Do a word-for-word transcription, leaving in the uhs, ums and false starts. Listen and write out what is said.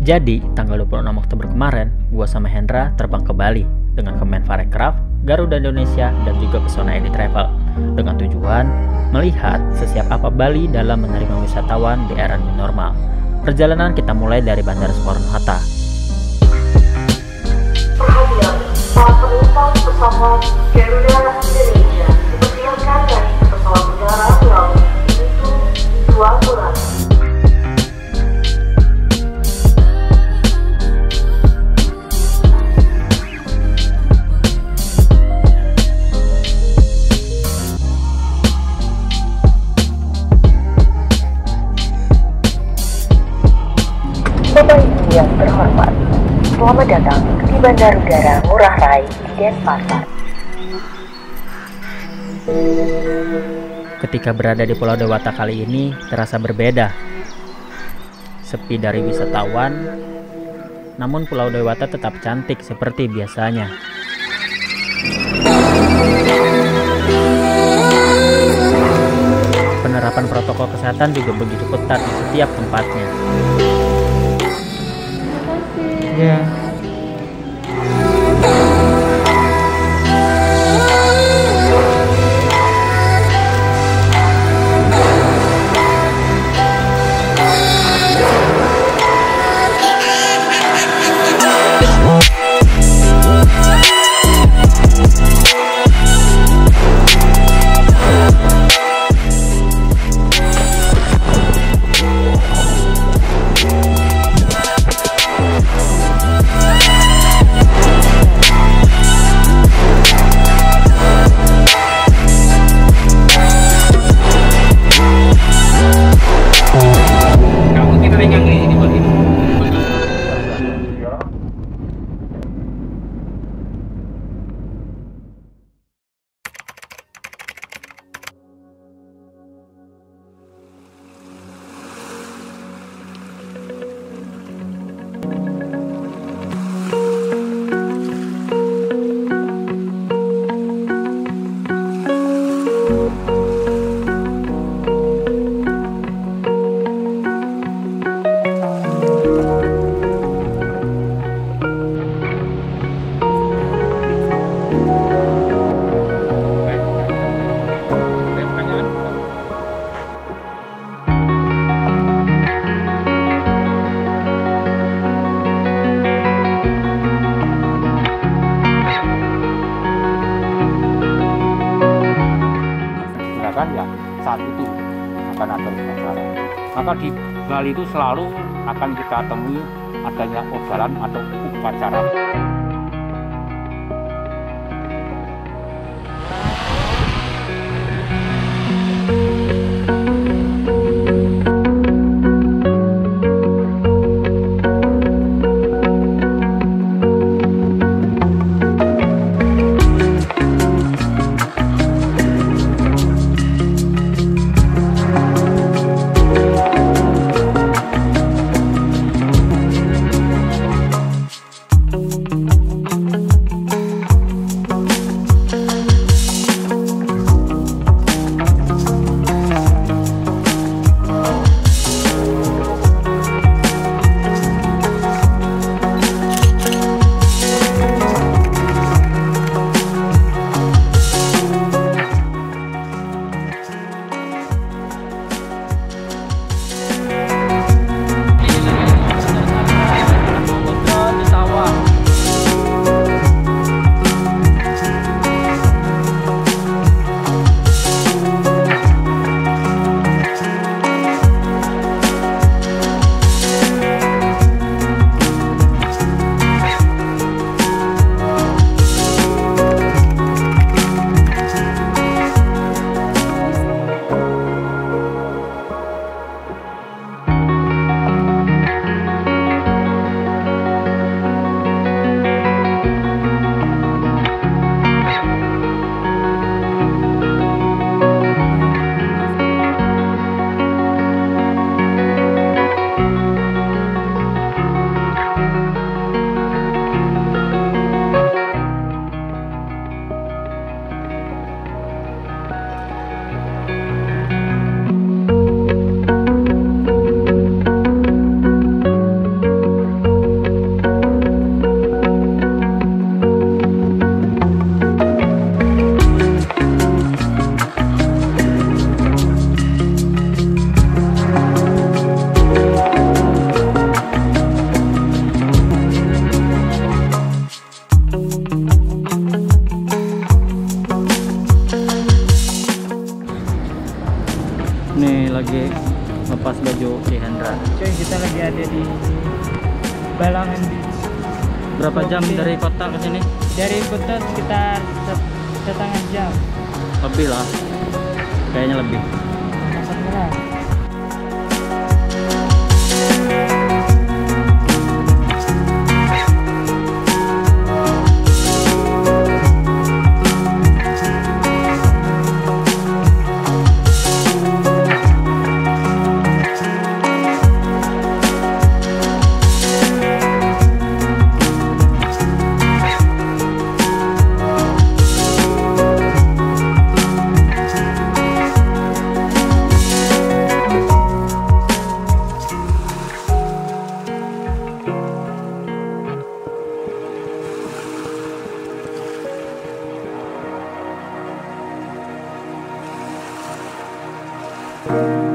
Jadi, tanggal dua puluh enam Oktober kemarin, gua sama Hendra terbang ke Bali dengan Kemenparekraf, Garuda Indonesia, dan juga Pesona Edi Travel dengan tujuan melihat sesiap apa Bali dalam menerima wisatawan di era new normal. Perjalanan kita mulai dari Bandara Soekarno-Hatta. Perhatian, para penumpang pesawat Garuda Indonesia, dipersilakan naik ke pesawat udara melalui pintu dua belas. Bapak Ibu yang terhormat, selamat datang di Bandara Udara Ngurah Rai di Denpasar. Ketika berada di Pulau Dewata kali ini terasa berbeda. Sepi dari wisatawan, namun Pulau Dewata tetap cantik seperti biasanya. Penerapan protokol kesehatan juga begitu ketat di setiap tempatnya. Ya. Ya saat itu akan ada masalah. Maka di Bali itu selalu akan kita temui adanya obalan atau upacara. Thank you. baju si Hendra. Cuy, kita lagi ada di Balangan di Berapa jam Provinsi. dari kota ke sini? dari kota sekitar set- setengah jam. Lebih lah. Kayaknya lebih. Setengah. Thank you.